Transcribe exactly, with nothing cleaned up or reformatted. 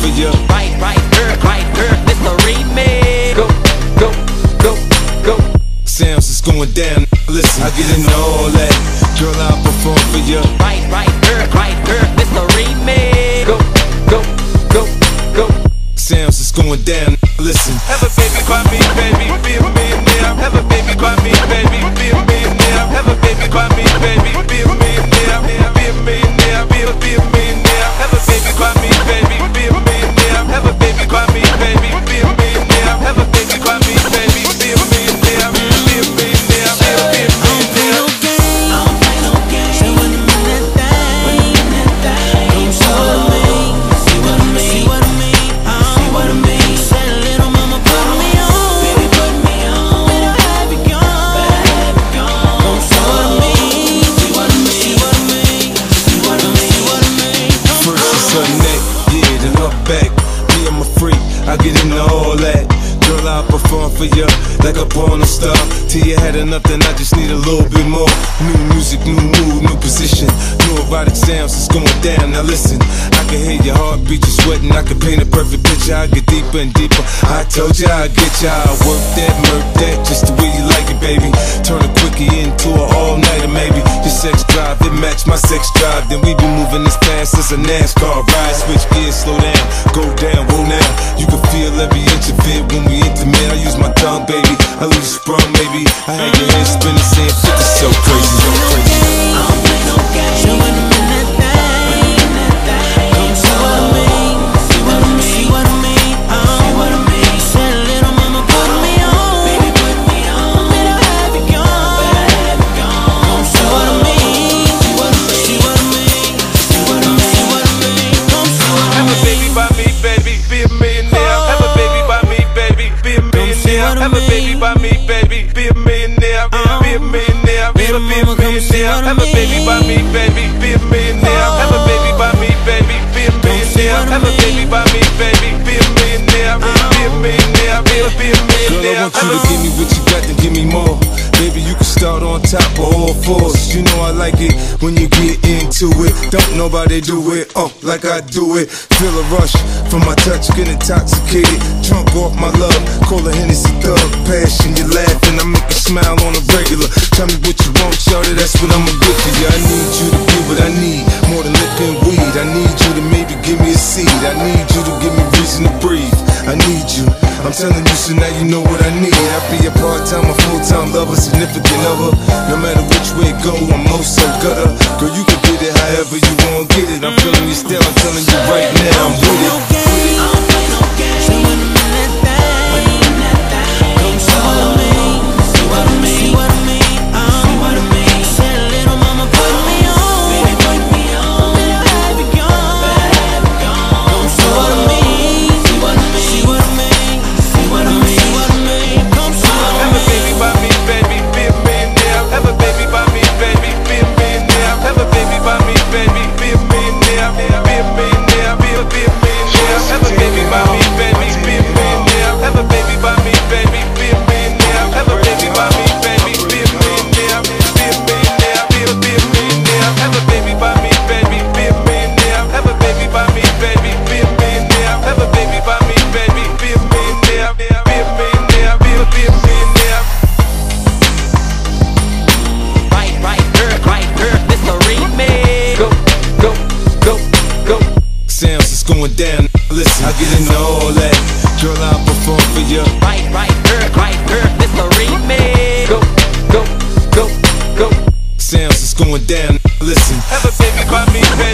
for you. Right, right, girl, right, girl, it's the remix. Go, go, go, go. Sounds is going down. Listen, I get into all that. Girl, I'll perform for you. Right, right, girl, right, girl, it's the remix. Go, go, go, go. Sounds is going down. Listen. Have a baby by me, baby, be a millionaire. Have a baby by me, baby, be a millionaire. Have a baby by me, baby, be a millionaire. Be a millionaire, be a be a millionaire. Have a baby by me, baby, be a millionaire. Have a baby by me, baby, be a millionaire. Have a baby by me, baby, be a millionaire. Be a millionaire, be a be a millionaire. I get into all that. Girl, I'll perform for you like a porn star. Till you had enough, then I just need a little bit more. New music, new mood, new position. New erotic sounds, it's going down. Now listen, I can hear your heartbeat, you're sweating. I can paint a perfect picture, I get deeper and deeper. I told you I'd get you, I'll work that, murk that, just the way you like it, baby. Turn a quickie into an all-nighter, maybe. Your sex drive, it match my sex drive. Then we be moving as fast as a NASCAR ride. Switch gears, slow down, go down, whoa now. You can feel every inch of it when we intimate. I use my tongue, baby, I lose sprung, maybe. I had your head spinning, saying fifty, so crazy, so crazy. I don't play no games. So when I'm in that thing, come see what I mean, see what I mean, see what I mean, see what I mean. Said little mama put me on, baby put me on. Better have it gone, better have it gone. Come see what I mean, see what I mean, see what I mean, see what I mean, see what I mean. Come see what I mean. Have a baby by me, baby, be a millionaire. Have a baby by me, baby, be a millionaire. Have a baby by me, baby, be a millionaire. Be a millionaire, be a be a millionaire. Have a baby by me, baby, be a millionaire. Have a baby by me, baby, be a millionaire. Have a baby by me, baby, be a millionaire. Be a millionaire, be a be a millionaire. Girl, I want you to give me what you got, then give me more. Baby, you can start on top of all fours. You know I like it when you get into it. Don't nobody do it, oh, like I do it. Feel a rush from my touch, get intoxicated. Drunk off my love, call a Hennessy thug. Passion, you laughing, I make you smile on a regular. Tell me what you want, shorty, that's what I'ma get for you. I need you to be what I need, more than liquor and weed. I need you to maybe give me a seed. I need you to give me reason to breathe. I need you, I'm telling you, so now you know what I need. I be a part-time or full-time lover, significant other. No matter which way it go, I'm most so gutter. Girl, you can get it however you want, get it. I'm feeling you still, I'm telling you right now, I'm with it. I don't play no games. So when I'm in that thing, come see what I mean, see what I mean, see what I mean, see what I mean. Said little mama put me on, baby put me on. Better have it gone, better have it gone. Come see what I mean, see what I mean, see what I mean, see what I mean, see what I mean. Come see what I mean. Have a baby by me, baby, be a millionaire. Have a baby by me, baby, be a millionaire. Have a baby by me, baby, be a millionaire. Be a millionaire, be a be a millionaire. Have a baby by me, baby, be a millionaire. Have a baby by me, baby, be a millionaire. Have a baby by me, baby, be a millionaire. Be a millionaire, be a be a millionaire. Have a baby by me, baby, be a millionaire. Have a baby by me, baby, be a millionaire. Have a baby by me, baby, be a millionaire. Be a millionaire, be a be a millionaire. Right, right, girl, right, girl, it's the remix. Go, go, go, go. Sounds is going down. Listen, I get into all that. Girl, I'll perform for you. Right, right, girl, right, girl, it's the remix. Go, go, go, go. Sounds is going down. Listen. Have a baby by me, baby.